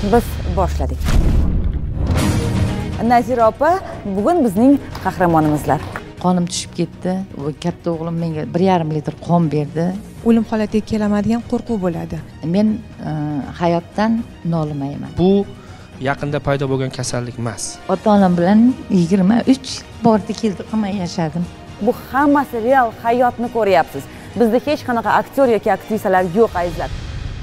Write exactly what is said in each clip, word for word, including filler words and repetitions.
Biz boshladik. Nazira opa, bugun bizning qahramonimizlar. Qonim tushib ketdi. Katta o'g'lim menga bir yarim litr qon berdi. O'lim holatiga kelamadigan qo'rquv bo'ladi. Men hayotdan nolimayman. Bu yaqinda paydo bo'lgan kasallik emas. Ota-onam bilan yigirma uch bordi keldi qilmay yashadim. Bu hammasi real hayotni ko'ryapsiz. Bizda hech qanaqa aktyor yoki aktrisalar yo'q azizlar.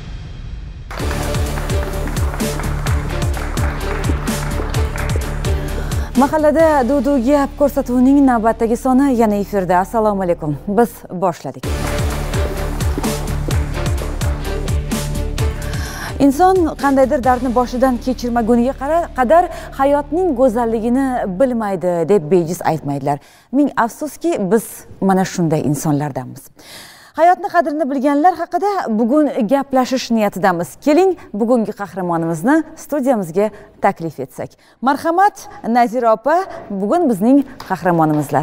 Mahallada Dudu gap ko'rsatuvining navbatdagi soni yana efirda. Assalomu alaykum. Biz boshladik. Inson qandaydir dardni boshidan kechirmaguniga qadar hayotning go'zalligini bilmaydi deb bejiz aytmaydilar. Ming afsuski, biz mana shunday insonlardanmiz. Hayotni qadrini bilganlar haqida bugun gaplashish niyatidamiz. Keling, bugungi qahramonimizni studiyamizga taklif etsak. Marhamat, Nazira opa, bugun bizning qahramonimizlar.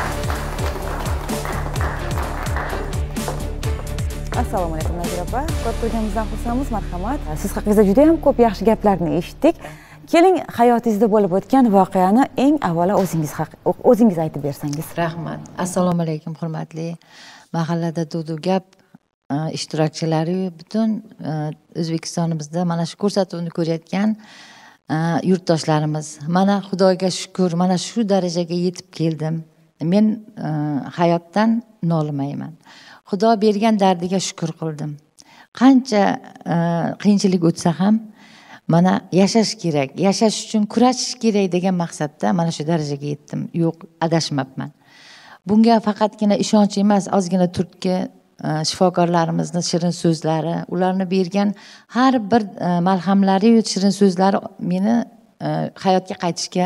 Assalomu alaykum Nazira opa. Ko'p ko'rganimizdan xursandmiz. Marhamat. Siz haqingizda juda ham ko'p yaxshi gaplarni eshitdik. Keling, hayotingizda bo'lib o'tgan voqeani eng avvalo o'zingiz o'zingiz aytib bersangiz. Rahmat. Assalomu alaykum, hurmatli mahallada Dudu gap ishtirokchilari, butun O'zbekistonimizda mana shu ko'rsatuvni ko'rayotgan yurtdoshlarimiz. Mana Xudoga shukr, mana shu darajaga yetib keldim. Men hayotdan nolimayman. Xudo bergan dardiga shukr qildim. Qancha qiyinchilik o'tsa ham mana yashash kerak, yashash uchun kurashish kerak degan maqsadda mana shu darajaga yetdim. Yo'q, adashmabman. Bunga faqatgina ishonch emas, ozgina turtki shifokorlarimizni shirin so'zlari, ularni bergan har bir malhamlari, shirin so'zlari meni hayotga qaytishga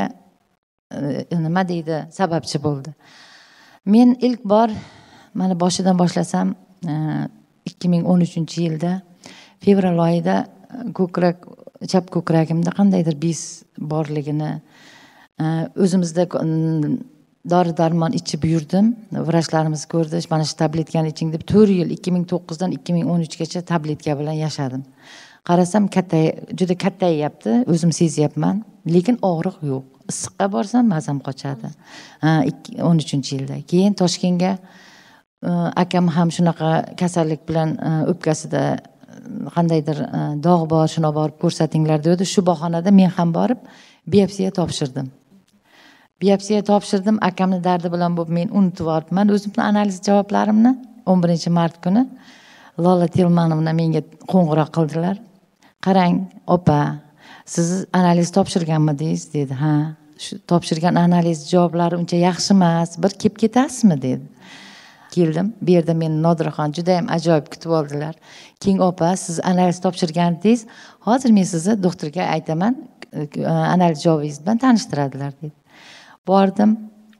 nima deydi, sababchi bo'ldi. Men ilk bor mana boshidan boshlasam ikki ming o'n uchinchi yilda fevral oyida ko'krak, chap ko'kragimda qandaydir bez borligini o'zimizda dori darmon ichib yurdim. Vrachlarimiz ko'rdi, mana shu tabletkani iching deb to'rt yil ikki ming to'qqizdan ikki ming o'n uchgacha tabletka bilan yashadim. Qarasam katta, juda kattayapti, o'zim sezyapman, lekin og'riq yo'q. Issiqqa borsam mazam qochadi. o'n uchinchi yilda. Keyin Toshkentga akam ham shunaqa kasallik bilan o'pkasida qandaydir dog' bor, shuna borib ko'rsatinglar dedi. Shu bahonada men ham borib biopsiya topshirdim. Biopsiya topshirdim, akamni dardi bilan bo'lib men unutib olibman o'zimning analiz javoblarimni. o'n birinchi mart kuni Lola Tilmanovna menga qo'ng'iroq qildilar. Qarang, opa, siz analiz topshirganmidingiz dedi. Ha, shu topshirgan analiz javoblari uncha yaxshi emas, bir kelib ketasizmi dedi. Keldim, bu yerda meni Nodiraxon juda ham ajoyib kutib oldilar. Keyin opa, siz analiz topshirgandingiz, hozir men sizni doktorga aytaman, analiz javobingiz bilan tanishtiradilar dedi. Bordim,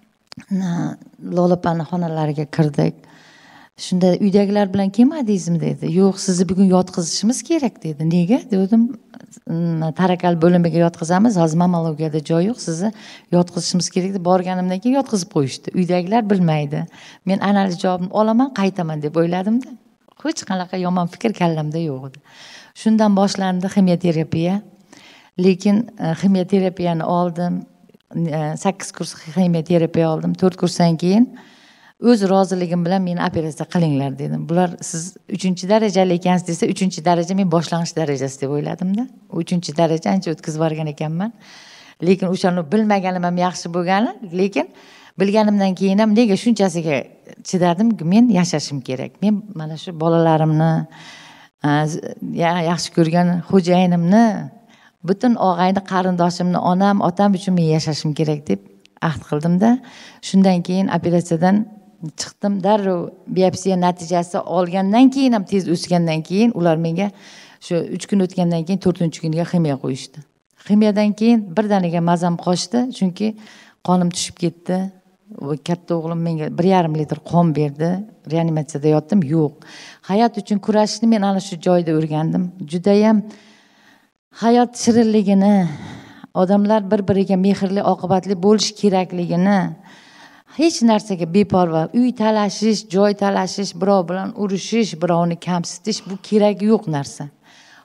Lolapani xonalariga kirdik. Shunda uydagilar bilan kelmadingizmi dedi. Yo'q, sizni bugun yotqizishimiz kerak dedi. Nega? Dedim, tarakal bo'limiga yotqizamiz, hozir mamologiyada joy yo'q, sizni yotqizishimiz kerak deb borganimdan keyin yotqizib qo'yishdi. Uydagilar bilmaydi. Men analiz javobini olaman, qaytaman deb o'yladim-da. Hech qanaqa yomon fikr kallamda yo'q edi. Shundan boshlandi ximioterapiya. Lekin ximioterapiyani oldim. sakkiz kurs ximioterapiya oldim. to'rt kursdan keyin o'z roziligim bilan meni operatsiya qilinglar dedim. Bular siz uchinchi darajali ekansiz desa, uchinchi daraja men boshlang'ich darajasi deb o'yladim-da. uchinchi daraja ancha o'tkazib borgan ekanman. Lekin o'shani bilmaganim ham yaxshi bo'lgani, lekin bilganimdan keyin ham nega shunchasiga chidadimki, men yashashim kerak. Men mana shu bolalarimni, yaxshi ko'rgan xo'jayinimni, butun og'ayni, qarindoshimni, onam, otam uchun men yashashim kerak deb ahd qildim-da. Shundan keyin operatsiyadan chiqdim. Darrov biopsiya natijasi olgandan keyin ham tez o'sgandan keyin ular menga shu uch kun o'tgandan keyin to'rtinchi kuniga ximiya qo'yishdi. Ximiyadan keyin birdaniga mazam qochdi, chunki qonim tushib ketdi. Katta o'g'lim menga bir yarim litr qon berdi. Reanimatsiyada yotdim. Yo'q. Hayot uchun kurashishni men ana shu joyda o'rgandim. Juda ham hayot shirinligini, odamlar bir-biriga mehrli, oqibatli bo'lish kerakligini, hech narsaga beparvo, uy talashish, joy talashish, birov bilan urushish, birovni kamsitish bu kerak yo'q narsa.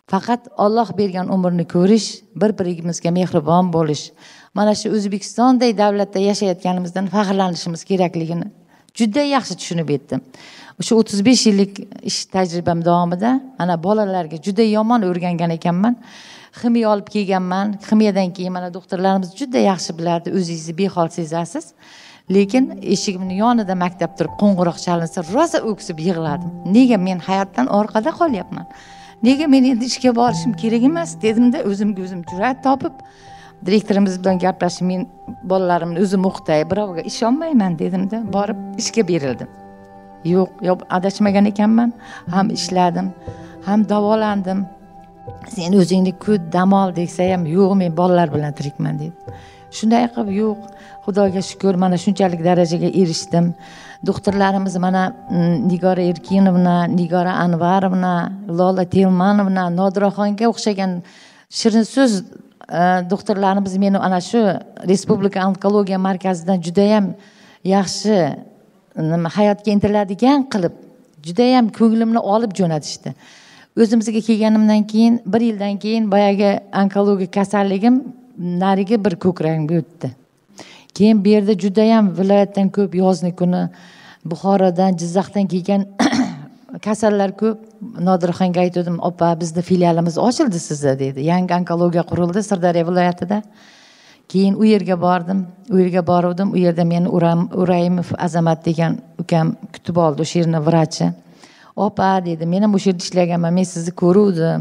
Faqat Alloh bergan umrni ko'rish, bir-birimizga mehribon bo'lish, mana shu O'zbekistonday davlatda yashayotganimizdan faxrlanishimiz kerakligini juda yaxshi tushunib yetdim. O'sha o'ttiz besh yillik ish tajribam davomida mana bolalarga juda yomon o'rgangan ekanman. Ximiya olib kelganman. Ximiyadan keyin mana doktorlarimiz juda yaxshi bilardi, o'zingizni behol sezasiz. Lekin eshigimning yonida maktab turib qo'ng'iroq chalinsa, rosa o'ksib yig'ladim. Nega men hayotdan orqada qolyapman? Nega men endi ishga borishim kerak emas dedimda, o'zimga o'zim jur'at topib, direktorimiz bilan gaplashib, men bolalarimni o'zim o'qitay, birovga ishonmayman dedimda, borib ishga berildim. Yo'q, yo'q, adashmagan ekanman. Ham ishladim, ham davolandim. Sen o'zingni kut, dam ol desa ham, yo'q, men bolalar bilan tirikman dedim. Shunday qilib, yo'q, Xudoga shukr, mana shunchalik darajaga erishdim. Doktorlarimiz mana Nigora Erkinovna, Nigora Anvarovna, Lola Telmanovna, Nodiraxonga o'xshagan shirin so'z doktorlarimiz meni ana shu Respublika onkologiya markazidan juda ham yaxshi hayotga intiladigan qilib, juda ham ko'nglimni olib jo'natishdi. O'zimizga kelganimdan keyin, bir yildan keyin boyagi onkologiya kasalligim narigi bir ko'kragimga o'tdi. Keyin bu yerda juda ham viloyatdan ko'p yozni kuni Buxorodan, Jizzaxdan kelgan kasallar ko'p. Nodiraxonga aytdim, "Opa, bizda filialimiz ochildi sizda" dedi. Yangi onkologiya qurildi Sirdaryo viloyatida. Keyin u yerga bordim. U yerga bordim. U yerda meni Urayimov Azamat degan ukam kutib oldi, o'sha yerning vrachi. "Opa" dedi, "Men ham o'sha yerda ishlaganman, men sizni ko'ruvdim.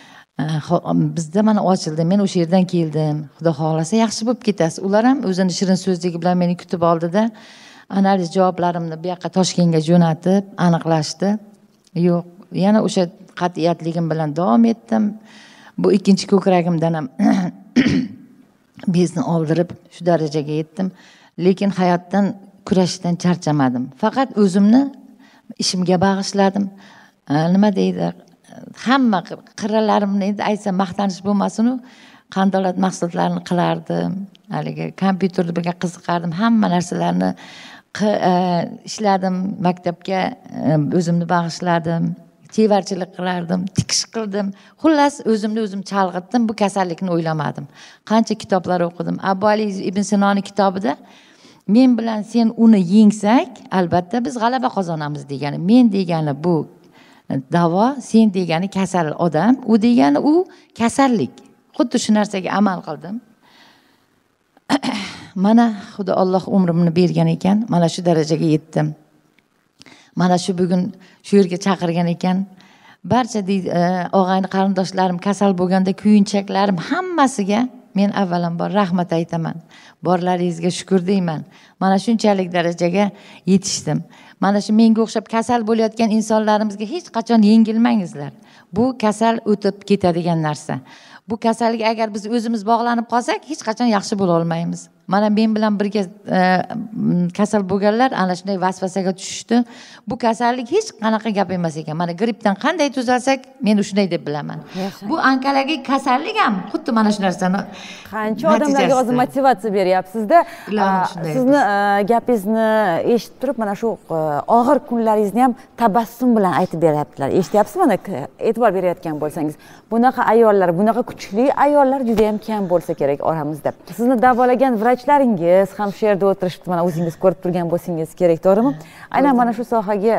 Bizda mana ochildi, men o'sha yerdan keldim. Xudo xolasa yaxshi bo'lib ketasiz." Ular ham o'zini shirin so'zligi bilan meni kutib oldida, analiz javoblarimni bu yoqqa Toshkentga jo'natib, aniqlashdi. Yo'q, yana o'sha qat'iyatligim bilan davom etdim. Bu ikkinchi ko'kragimdan ham bezni oldirib shu darajaga yetdim. Lekin hayotdan kurashdan charchamadim. Faqat o'zimni ishimga bag'ishladim. Nima deydi? Hamma qirralarimni endi aytsam maqtanish bo'lmasin-u, qandolat mahsulotlarini qilardim. Haligi kompyuterga birga qiziqardim. Hamma narsalarni ishladim, maktabga o'zimni bag'ishladim. Tevarchilik qilardim, tikish qildim. Xullas, o'zimni o'zim chalg'itdim, bu kasallikni o'ylamadim. Qancha kitoblar o'qidim. Abu Ali ibn Sinoning kitobida men bilan sen uni yengsak, albatta biz g'alaba qozonamiz degani. Men degani bu davo, sen degani kasal odam, u degani u kasallik. Xuddi shu narsaga amal qildim. Mana Xudo Alloh umrimni bergan ekan, mana shu darajaga yetdim. Mana shu bugun shu yerga chaqirgan ekan. Barcha og'ayni qarindoshlarim kasal bo'lganda kuyinchaklarim hammasiga men avvalambor rahmat aytaman. Borlaringizga shukr deyman. Mana shunchalik darajaga yetishdim. Mana shu menga o'xshab kasal bo'layotgan insonlarimizga hech qachon yengilmangizlar. Bu kasal o'tib ketadigan narsa. Bu kasallik agar biz o'zimiz bog'lanib qolsak, hech qachon yaxshi bo'la olmaymiz. Mana men bilan birga kasal bo'lganlar ana shunday vasvasaga tushishdi. Bu kasallik hech qanaqa gap emas ekan. Mana grippdan qanday tuzalsak, men shunday deb bilaman. Bu onkologik kasallik ham xuddi mana shu narsani qancha odamlarga o'zi motivatsiya beryapsiz-da. Sizni gapingizni eshitib turib, mana shu og'ir kunlaringizni ham tabassum bilan aytib beryaptilar. Eshityapsiz, mana e'tibor berayotgan bo'lsangiz. Bunaqa ayollar, bunaqa kuchli ayollar juda ham kam bo'lsa kerak oramizda. Sizni davolagan vrachlaringiz ham shu yerda o'tirishibdi, mana o'zingiz ko'rib turgan bo'lsangiz kerak, to'g'rimi? Aynan mana shu sohaga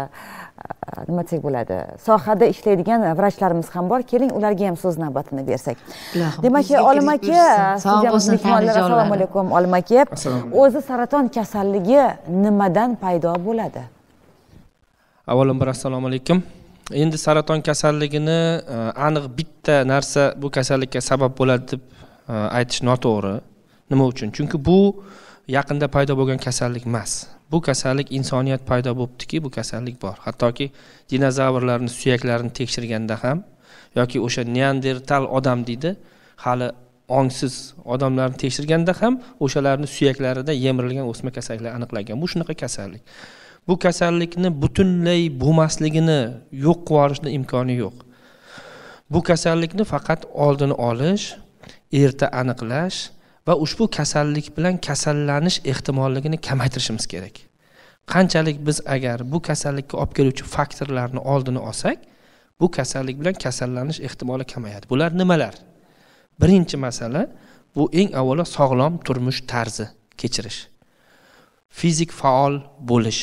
nima desak bo'ladi? Sohada ishlaydigan vrachlarimiz ham bor. Keling, ularga ham so'z navbatini bersak. Demak, Olim aka, assalomu alaykum. Olim aka, o'zi saraton kasalligi nimadan paydo bo'ladi? Avvalambor assalomu alaykum. Endi saraton kasalligini aniq bitta narsa bu kasallikka sabab bo'ladi deb aytish noto'g'ri. Nima uchun? Chunki bu yaqinda paydo bo'lgan kasallik emas. Bu kasallik insoniyat paydo bo'libdiki, bu kasallik bor. Hattoki dinozavrlarning suyaklarini tekshirganda ham yoki o'sha neandertal odam deydi, hali ongsiz odamlarni tekshirganda ham o'shalarning suyaklarida yemirilgan o'sma kasalliklar aniqlangan. Bu shunaqa kasallik. Bu kasallikni butunlay bo'lmasligini yo'q qilib yuborishning imkoni yo'q. Bu kasallikni faqat oldini olish, erta aniqlash va ushbu kasallik bilan kasallanish ehtimolligini kamaytirishimiz kerak. Qanchalik biz agar bu kasallikka olib keluvchi faktorlarni oldini olsak, bu kasallik bilan kasallanish ehtimoli kamayadi. Bular nimalar? Birinchi masala bu eng avvalo sog'lom turmush tarzi kechirish. Fizik faol bo'lish,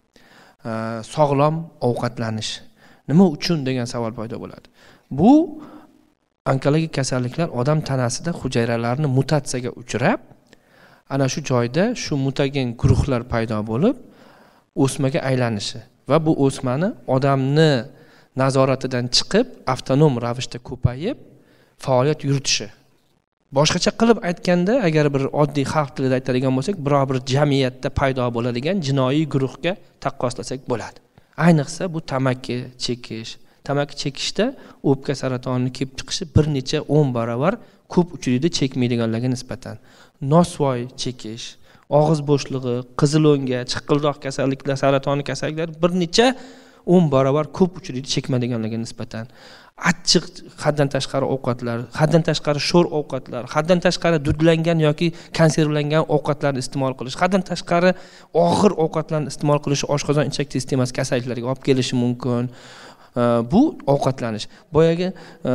sog'lom ovqatlanish. Nima uchun degan savol paydo bo'ladi. Bu onkologik kasalliklar odam tanasida hujayralarni mutatsiyaga uchrab, ana shu joyda shu mutagen guruhlar paydo bo'lib, o'smaga aylanishi va bu o'smani odamni nazoratidan chiqib, avtonom ravishda ko'payib, faoliyat yuritishi. Boshqacha qilib aytganda, agar bir oddiy xalq tilida aytadigan bo'lsak, biror bir jamiyatda paydo bo'ladigan jinoiy guruhga taqqoslasak bo'ladi. Ayniqsa bu tamaki chekish. Tamaki chekishda o'pka saratonining kelib chiqishi bir necha o'n barobar ko'p uchraydi chekmaydiganlarga nisbatan. Nosvoy chekish, og'iz bo'shlig'i, qizilo'nga, chiqildoq kasalliklar, saratoni kasalliklar bir necha o'n barobar ko'p uchraydi chekmaydiganlarga nisbatan. Achchiq haddan tashqari ovqatlar, haddan tashqari sho'r ovqatlar, haddan tashqari dudlangan yoki konservlangan ovqatlarni iste'mol qilish, haddan tashqari og'ir ovqatlarni iste'mol qilish oshqozon ichak sistemasi kasalliklariga olib kelishi mumkin. Bu ovqatlanish. Boyagi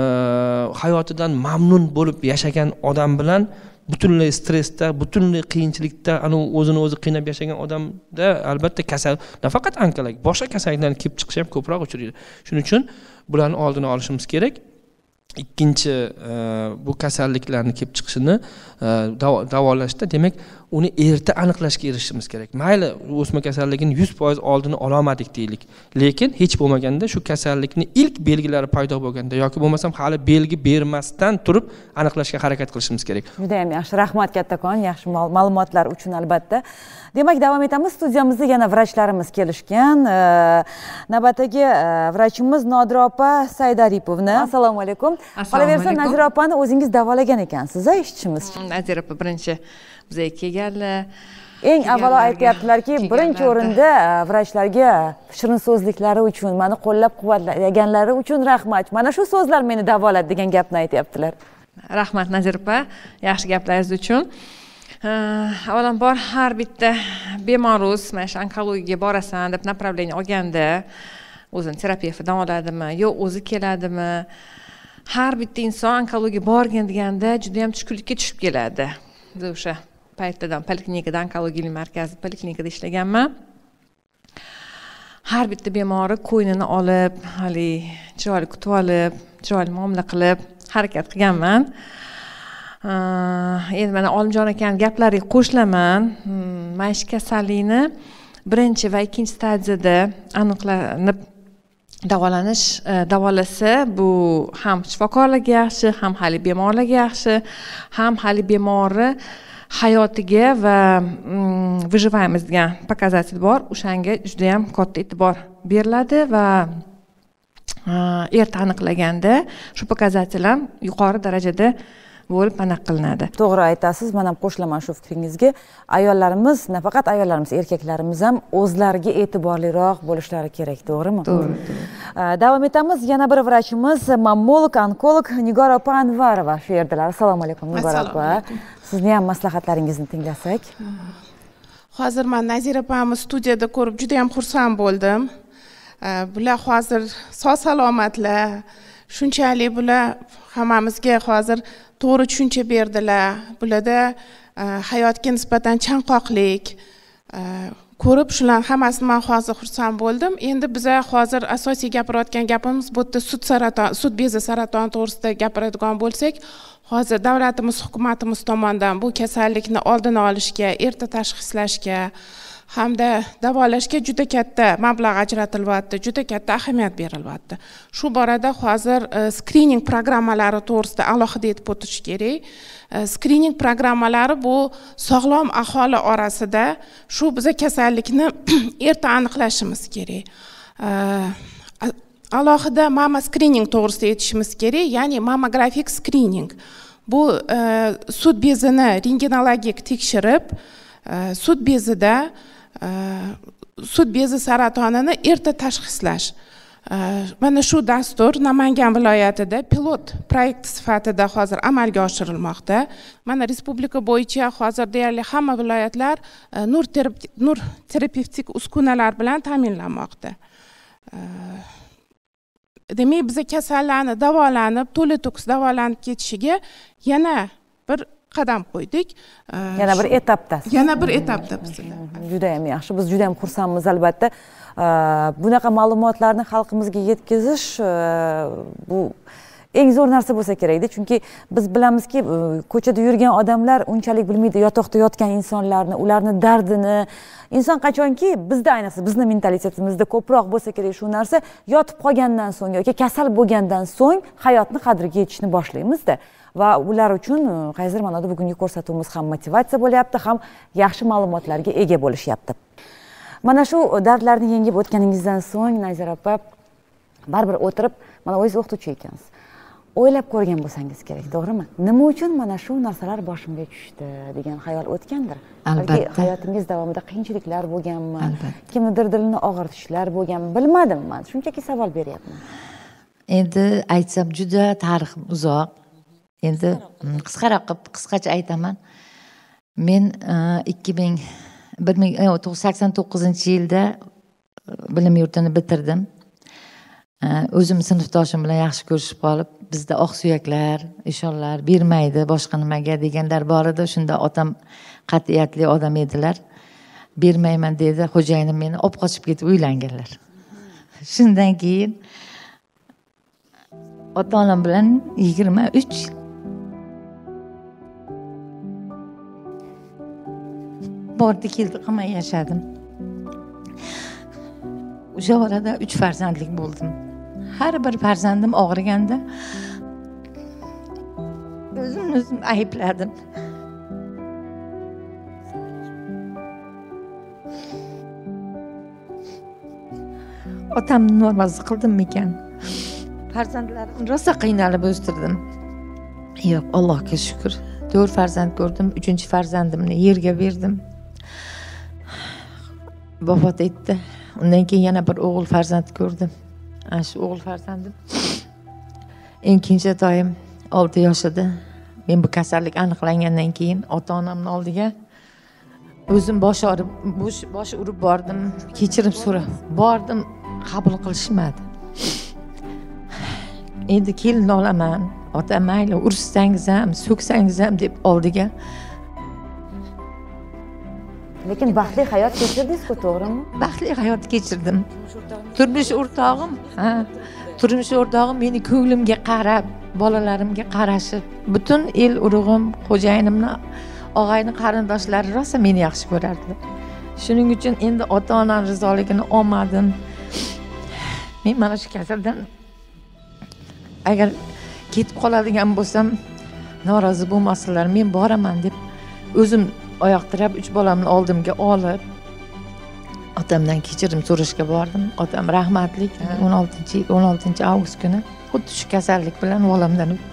hayotidan mamnun bo'lib yashagan odam bilan butunlay stressda, butunlay qiyinchilikda, ana o'zini o'zi qiynab yashagan odamda albatta kasal, nafaqat onkologik, boshqa kasalliklarni kelib chiqishi ham ko'proq uchraydi. Shuning uchun bularni oldini olishimiz kerak. Ikkinchi bu kasalliklarni kelib chiqishini davolashda, demak, uni erta aniqlashga erishishimiz kerak. Mayli, o'sma kasalligining yuz foiz oldini olamadik deylik, lekin hech bo'lmaganda shu kasallikning ilk belgilari paydo bo'lganda yoki bo'lmasam hali belgi bermasdan turib aniqlashga harakat qilishimiz kerak. Juda ham yaxshi, rahmat kattakon, yaxshi ma'lumotlar uchun albatta. Demak, davom etamiz. Studiyamizda yana vrachlarimiz kelishgan. Navbatdagi vrachimiz Nodira opa Saydaripovna. Assalomu alaykum. Qolaversa, Nazira opani o'zingiz davolagan ekansiz, eshitishimizcha. Nazira opa birinchi bizga kelganlar. Eng avvalo aytyaptilarki, birinchi o'rinda vrachlarga shirin so'zliklari uchun, meni qo'llab-quvvatlaganlari uchun rahmat. Mana shu so'zlar meni davoladi degan gapni aytyaptilar. Rahmat Nazira opa, yaxshi gaplaringiz uchun. Avvalambor har bitta bemoruz mana shu onkologiyaga borasan deb направление olganda, o'zini terapevtdan oladimi, yo o'zi keladimi? Har bitta inson onkologiyaga borgan deganda juda ham tushkunlikka tushib keladi. Biz o'sha paytdan poliklinikada, onkologiya markazi poliklinikada ishlaganman. Har bitta bemori qo'ynini olib, hali chiroyli kutib olib, chiroyli muomala qilib harakat qilganman. Endi mana Olimjon akaning gaplariga qo'shilaman. Mana shu kasallikni birinchi va ikkinchi stadiyada aniqlanib davolanish, davolasa bu ham shifokorlarga yaxshi, ham hali bemorlarga yaxshi, ham hali bemori hayotiga va выживаемость degan показатель bor. O'shanga juda ham katta e'tibor beriladi va erta aniqlaganda shu показатель ham yuqori darajada bo'lib aniq qilinadi. To'g'ri aytasiz, men ham qo'shilaman shu fikringizga. Ayollarimiz, nafaqat ayollarimiz, erkaklarimiz ham o'zlariga e'tiborliroq bo'lishlari kerak, to'g'rimi? To'g'ri. Davom etamiz. Yana bir vrachimiz, mammolog, onkolog Nigora opa Anvarova shu yerdalar. Assalomu alaykum Nigora opa. Sizni ham maslahatlaringizni tinglasak. Hozir men Nazira opamni studiyada ko'rib juda ham xursand bo'ldim. Bular hozir sog' salomatlar. Shunchalik bular hammamizga hozir to'g'ri tushuncha berdilar. Bularda hayotga nisbatan chanqoqlik ko'rib, shular hammasini men hozir xursand bo'ldim. Endi biz hozir asosiy gapirayotgan gapimiz bu yerda sut saraton, sut bezi saratoni to'g'risida gapiradigan bo'lsak, hozir davlatimiz, hukumatimiz tomonidan bu kasallikni oldini olishga, erta tashxislashga hamda davolashga juda katta mablag' ajratilyapti, juda katta ahamiyat berilyapti. Shu borada hozir skrining programmalari to'g'risida alohida aytib o'tish kerak. Skrining programmalari bu sog'lom aholi orasida shu biza kasallikni erta aniqlashimiz kerak. Alohida mama skrining to'g'risida aytishimiz kerak, ya'ni mammografik skrining. Bu sut bezini rengenologik tekshirib, sut bezida sut bezi saratonini erta tashxislash. Mana shu dastur Namangan viloyatida pilot proyekt sifatida hozir amalga oshirilmoqda. Mana respublika bo'yicha hozir deyarli hamma viloyatlar nur nur terapevtik uskunalar bilan ta'minlanmoqda. demak biza kasallarni davolanib to'la to'kis davolanib ketishiga yana bir qadam qo'ydik. Yana bir etapdasiz. Yana bir etapda bizda. Juda ham yaxshi. Biz juda ham xursandmiz albatta. Bunaqa ma'lumotlarni xalqimizga yetkazish bu eng zo'r narsa bo'lsa kerakda, chunki biz bilamizki, ko'chada yurgan odamlar unchalik bilmaydi yotoqda yotgan insonlarni, ularni dardini. Inson qachonki bizda, ayniqsa bizni mentalitetimizda ko'proq bo'lsa kerak shu narsa, yotib qolgandan so'ng yoki kasal bo'lgandan so'ng hayotni qadriga yetishni boshlaymiz-da. Va ular uchun qaysidir ma'noda bugungi ko'rsatuvimiz ham motivatsiya bo'lyapti, ham yaxshi ma'lumotlarga ega bo'lishyapti. Mana shu dardlarni yengib o'tganingizdan so'ng Nazira opa baribir o'tirib, mana o'zingiz o'qituvchi ekansiz. O'ylab ko'rgan bo'lsangiz kerak, to'g'rimi? Nima uchun mana shu narsalar boshimga tushdi degan xayol o'tgandir. Albatta. Hayotingiz davomida qiyinchiliklar bo'lganmi? Kimnidir dilini og'ritishlar bo'lganmi? Bilmadim men. Shunchaki savol beryapman. Endi aytsam juda tarixim uzoq. Endi qisqaroq qilib qisqacha aytaman. Men ikki ming to'qqiz yuz sakson to'qqizinchi yilda bilim yurtini bitirdim. O'zim sinfdoshim bilan yaxshi ko'rishib qolib, bizda oq suyaklar, ishonlar bermaydi, boshqa nimaga deganlar bor edi. Shunda otam qat'iyatli odam edilar. Bermayman dedi, xo'jayinim meni olib qochib ketib uylanganlar. Shundan keyin ota-onam bilan yigirma uch yil bordi keldi qilmay yashadim. O'sha orada uch farzandlik bo'ldim. Har bir farzandim og'riganda o'zimni o'zim aybladim. Otamni normazi qildimmi ekan? Farzandlarimni rosa qiynalib o'stirdim. Yo'q, Allohga shukr. to'rt farzand ko'rdim, uchinchi farzandimni yerga berdim. Vafot etdi. Undan keyin yana bir o'g'il farzand ko'rdim. Ana shu o'g'il farzandim eng kenjatoyim olti yoshida. Men bu kasallik aniqlangandan keyin ota-onamning oldiga o'zim bosh og'rib, bosh urib bordim, kechirim so'rab bordim, qabul qilishmadi. Endi kelin olaman, ota mayli ursangiz ham, so'ksangiz ham deb oldiga. Lekin baxtli hayot kechirdingiz-ku, to'g'rimi? Baxtli hayot kechirdim. Turmush o'rtog'im, ha, turmush o'rtog'im meni ko'nglimga qarab, bolalarimga qarashib, butun el urug'im, xo'jayinimni, og'ayni qarindoshlari rosa meni yaxshi ko'rardilar. Shuning uchun endi ota-onam rizoligini olmadim. Men mana shu kasaldan agar ketib qoladigan bo'lsam, norozi bo'lmasinlar, men boraman deb o'zim oyoq tirab uch bolamni oldimga olib otamdan kechirim so'rashga bordim. Otam rahmatlik o'n oltinchi avgust kuni xuddi shu kasallik bilan olamdan o'tdi.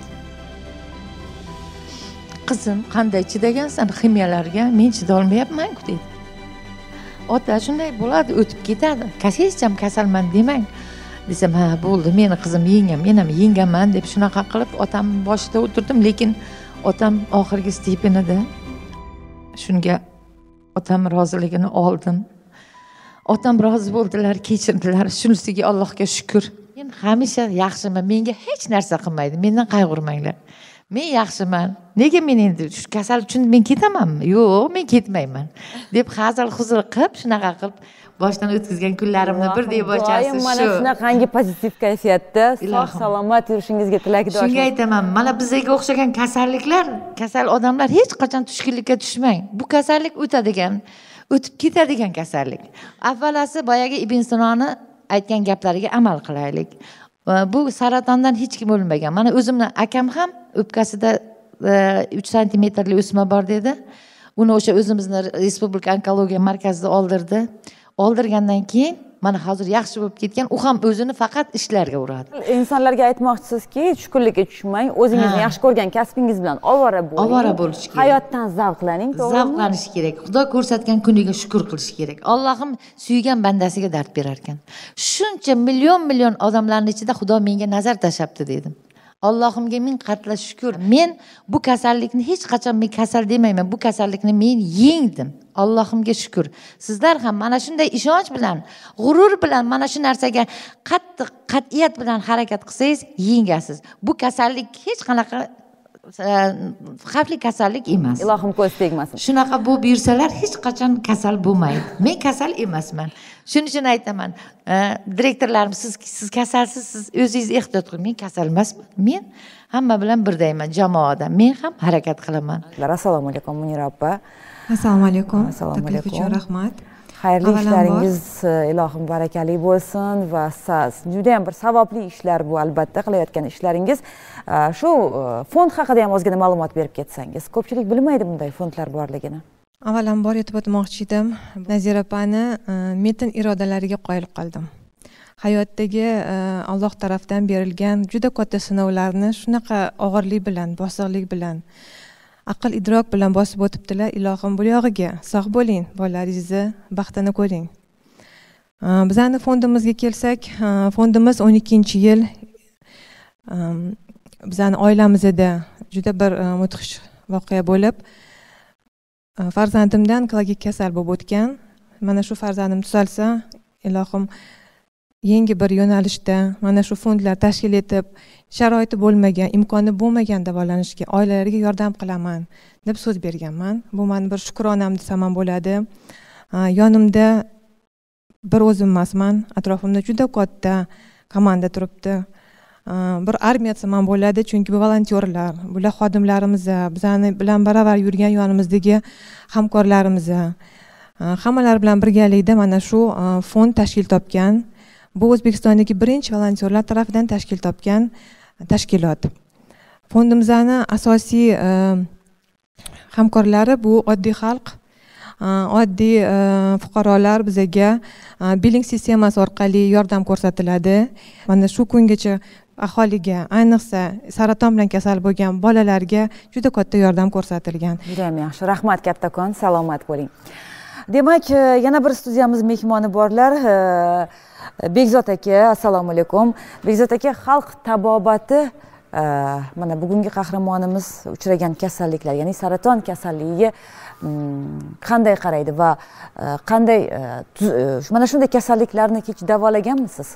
Qizim, qanday chidagansan ximiyalarga? Men chidolmayapman-ku dedi. Ota, shunday bo'ladi, o'tib ketadi. Hech ham kasalman demang. Desam, ha, bo'ldi, meni qizim yengam, men ham yengaman deb shunaqa qilib otam boshida o'tirdim, lekin otam oxirgi stepinida shunga otam roziligini oldim. Otam rozi bo'ldilar, kechirdilar. Shunisiga Allohga shukr. Men hamisha yaxshiman, menga hech narsa qilmaydi. Mendan qayg'urmanglar. Men yaxshiman. Nega men endi shu kasal uchun men ketamanmi? Yo'q, men ketmayman deb hazil huzur qilib, shunaqa qilib boshdan o'tkazgan kunlarimni bir deb bochasi shu. Mana shunaqangi pozitiv kayfiyatda sog' salomat yurishingizga tilakdoshman. Shunga aytaman, mana bizga o'xshagan kasalliklar, kasal odamlar hech qachon tushkunlikka tushmang. Bu kasallik o'tadigan, o'tib ketadigan kasallik. Avvalasi boyagi Ibn Sinoni aytgan gaplariga amal qilaylik. Bu saratondan hech kim o'lmagan. Mana o'zimni akam ham o'pkasida uch santimetrli o'sma bor dedi. Uni o'sha o'zimizni Respublika onkologiya markazida oldirdi. Oldirgandan keyin mana hozir yaxshi bo'lib ketgan, u ham o'zini faqat ishlarga uradi. Insonlarga aytmoqchisizki, tushkunlikka tushmang, o'zingizni yaxshi ko'rgan kasbingiz bilan ovora bo'ling. Ovora bo'lish kerak. Hayotdan zavqlaning, to'g'rimi? Zavqlanish kerak. Xudo ko'rsatgan kuniga shukr qilish kerak. Allohim suygan bandasiga dard berar ekan. Shuncha million million odamlarning ichida Xudo menga nazar tashlabdi dedim. Allohimga ming qatla shukr. Men bu kasallikni hech qachon men kasal demayman. Bu kasallikni men yengdim. Allohimga shukr. Sizlar ham mana shunday ishonch bilan, g'urur bilan mana shu narsaga qattiq qat'iyat bilan harakat qilsangiz yengasiz. Bu kasallik hech qanaqa xavfli kasallik emas. Ilohim ko'z tegmasin. Shunaqa bo'lib yursalar hech qachon kasal bo'lmaydi. Men kasal emasman. Shuning uchun aytaman, direktorlarim siz siz kasalsiz, siz o'zingiz ehtiyot qiling. Men kasal emasman. Men hamma bilan birdayman, jamoada. Men ham harakat qilaman. Assalomu alaykum Munira opa. Assalomu alaykum. Assalomu Taklif uchun rahmat. Xayrli ishlaringiz ilohim barakali bo'lsin va siz juda ham bir savobli ishlar bu albatta qilayotgan ishlaringiz. Shu fond haqida ham ozgina ma'lumot berib ketsangiz. Ko'pchilik bilmaydi bunday fondlar borligini. Avvalambor aytib o'tmoqchi edim, Nazira opani metin irodalariga qoyil qoldim. Hayotdagi Alloh tarafdan berilgan juda katta sinovlarni shunaqa og'irlik bilan, bosiqlik bilan, aql idrok bilan bosib o'tibdilar. Ilohim bu yog'iga sog' bo'ling, bolalaringizni baxtini ko'ring. Bizning fondimizga kelsak, fondimiz o'n ikkinchi yil bizning oilamizda juda bir mudhish voqea bo'lib, farzandimdan onkologik kasal bo'lib o'tgan. Mana shu farzandim tuzalsa, ilohim yangi bir yo'nalishda mana shu fondlar tashkil etib, sharoiti bo'lmagan, imkoni bo'lmagan davolanishga oilalarga yordam qilaman deb so'z berganman. Bu meni bir shukronam desam ham bo'ladi. Yonimda bir o'zim emasman, atrofimda juda katta komanda turibdi. Bir armiya desam ham bo'ladi, chunki bu volontyorlar, bular xodimlarimiz, bizani bilan baravar yurgan yonimizdagi hamkorlarimiz, hammalar bilan birgalikda mana shu fond tashkil topgan. Bu O'zbekistondagi birinchi volontyorlar tomonidan tashkil topgan tashkilot. Fondimizning asosiy hamkorlari bu oddiy xalq, oddiy fuqarolar. Bizga billing sistemasi orqali yordam ko'rsatiladi. Mana shu kungacha aholiga, ayniqsa saraton bilan kasal bo'lgan bolalarga juda katta yordam ko'rsatilgan. Juda ham yaxshi. Rahmat kattakon, salomat bo'ling. Demak, yana bir studiyamiz mehmoni borlar. Bekzod aka, assalomu alaykum. Bekzod aka, xalq tabobati mana bugungi qahramonimiz uchragan kasalliklar, ya'ni saraton kasalligiga qanday qaraydi va qanday mana shunday kasalliklarni hech davolaganmisiz?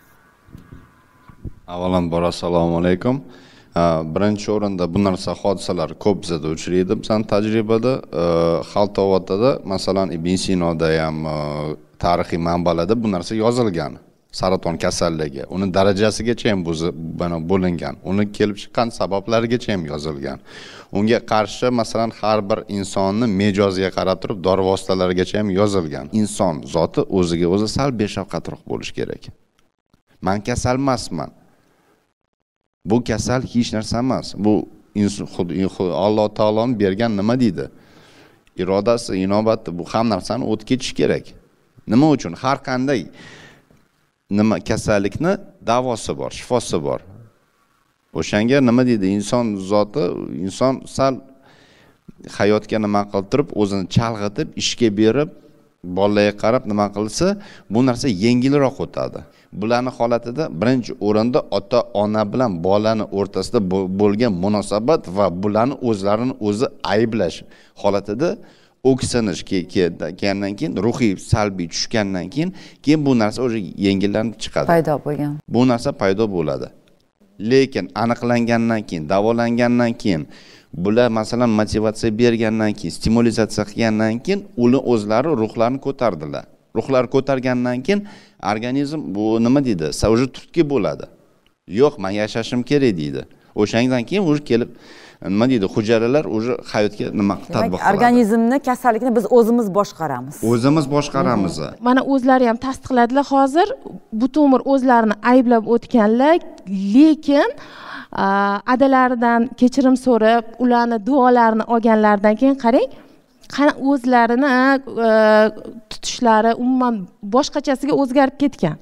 Avvalambor assalomu alaykum. Birinchi o'rinda bu narsa hodisalar ko'p bizda uchraydi. Bizning tajribada xalq tabobatida, masalan, Ibn Sinoda ham tarixiy manbalarda bu narsa yozilgan. Saraton kasalligi, uni darajasigacha ham bo'lingan, uni kelib chiqqan sabablarigacha ham yozilgan. Unga qarshi masalan har bir insonni mijoziga qarab turib dori vositalarigacha ham yozilgan. Inson zoti o'ziga o'zi sal beshafqatroq bo'lish kerak. Men kasal emasman. Bu kasal hech narsa emas. Bu Alloh taoloning bergan nima deydi? Irodasi, inobati, bu ham narsani o'tib ketish kerak. Nima uchun? Har qanday nima kasallikni davosi bor, shifosi bor. O'shanga nima deydi? Inson zoti, inson sal hayotga nima qilib turib, o'zini chalg'itib, ishga berib, bolalarga qarab nima qilsa, bu narsa yengilroq o'tadi. Bularning holatida birinchi o'rinda ota-ona bilan bolani o'rtasida bo'lgan munosabat va bularni o'zlarini o'zi ayblash holatida o'ksinish kelgandan keyin, ruhiy salbiy tushgandan keyin, keyin bu narsa o'sha yengillanib chiqadi. Paydo bo'lgan. Bu narsa paydo bo'ladi. Lekin aniqlangandan keyin, davolangandan keyin, bular masalan motivatsiya bergandan keyin, stimulyatsiya qilgandan keyin ular o'zlari ruhlarini ko'tardilar. Ruhlar ko'targandan keyin organizm bu nima deydi? Savji turtki bo'ladi. Yo'q, men yashashim kerak deydi. O'shandan keyin o'zi kelib nima deydi? Hujayralar o'zi hayotga nima tatbiq qiladi. Organizmni, kasallikni biz o'zimiz boshqaramiz. O'zimiz boshqaramiz. Mana o'zlari ham tasdiqladilar hozir, butun umr o'zlarini ayblab o'tganlar, lekin adalaridan kechirim so'rab, ularni duolarini olganlardan keyin qarang, o'zlarini tutishlari umuman boshqachasiga o'zgarib ketgan.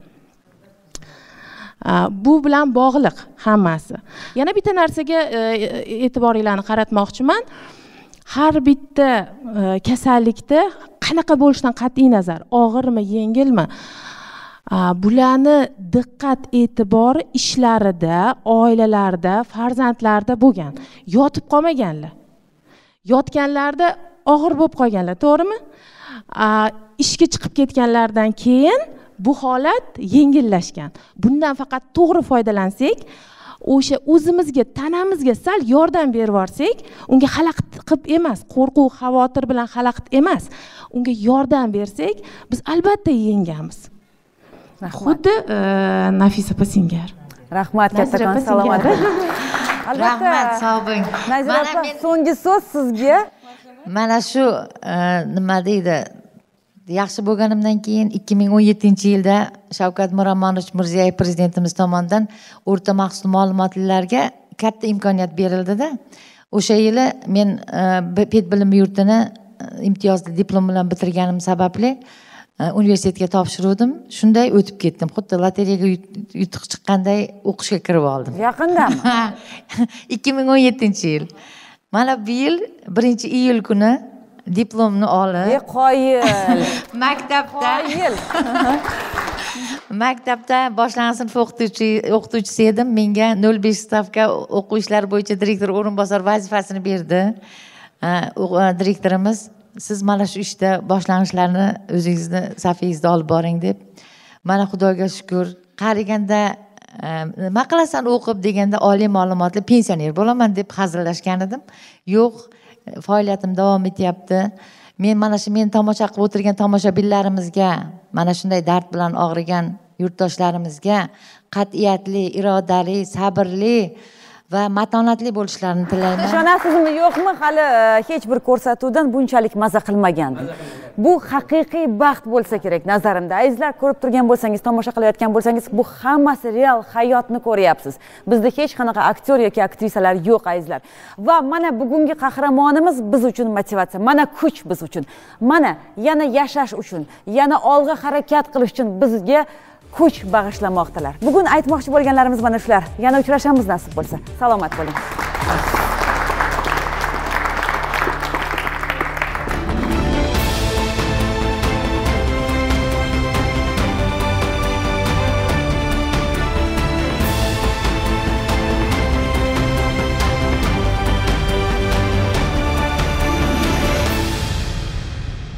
Bu bilan bog'liq hammasi. Yana bitta narsaga e'tiboringlarni qaratmoqchiman. Har bitta kasallikda qanaqa bo'lishidan qat'iy nazar, og'irmi, yengilmi, bularni diqqat e'tibori ishlarida, oilalarda, farzandlarda bo'lgan. Yotib qolmaganlar. Yotganlarda og'ir bo'lib qolganlar, to'g'rimi? Ishga chiqib ketganlardan keyin bu holat yengillashgan. Bundan faqat to'g'ri foydalansak, o'sha o'zimizga, tanamizga sal yordam berib yuborsak, unga xalaqit qilib emas, qo'rquv, xavotir bilan xalaqit emas, unga yordam bersak, biz albatta yengamiz. Xuddi Nafisa opa singari. Rahmat, kattakon salomat bo'ling. Rahmat, sog' bo'ling. Nazira opa, so'nggi so'z sizga. Mana shu nima deydi, yaxshi bo'lganimdan keyin ikki ming o'n yettinchi yilda Shavkat Miromonovich Mirziyoyev prezidentimiz tomonidan o'rta maxsus ma'lumotlilarga katta imkoniyat berildi-da. O'sha yili men pet bilimi yurtini imtiyozli diplom bilan bitirganim sababli universitetga topshiruvdim. Shunday o'tib ketdim. Xuddi lotereyaga yutuq chiqqanday o'qishga kirib oldim. Yaqindami? ikki ming o'n yettinchi yil. Mana bu yil birinchi iyul kuni diplomni olib, e qoyil. Maktabda Qoyil. Maktabda boshlang'ich sinf o'qituvchi o'qituvchisi edim. Menga nol besh stavka o'quv ishlari bo'yicha direktor o'rinbosar vazifasini berdi. Direktorimiz, siz mana shu ishda boshlang'ichlarni o'zingizni safingizda olib boring deb. Mana Xudoga shukr, qariganda nima qilasan o'qib deganda oliy ma'lumotli pensioner bo'laman deb hazillashgan edim. Yo'q, faoliyatim davom etyapti. Men mana shu men tomosha qilib o'tirgan tomoshabinlarimizga, mana shunday dard bilan og'rigan yurtdoshlarimizga qat'iyatli, irodali, sabrli va matonatli bo'lishlarini tilayman. Ishonasizmi, yo'qmi, hali hech bir ko'rsatuvdan bunchalik maza qilmagandim. Bu haqiqiy baxt bo'lsa kerak nazarimda. Azizlar, ko'rib turgan bo'lsangiz, tomosha qilayotgan bo'lsangiz, bu hammasi real hayotni ko'ryapsiz. Bizda hech qanaqa aktyor yoki aktrisalar yo'q, azizlar. Va mana bugungi qahramonimiz biz uchun motivatsiya, mana kuch biz uchun. Mana yana yashash uchun, yana olg'a harakat qilish uchun bizga kuch bag'ishlamoqdalar. Bugun aytmoqchi bo'lganlarimiz mana shular. Yana uchrashamiz nasib bo'lsa. Salomat bo'ling.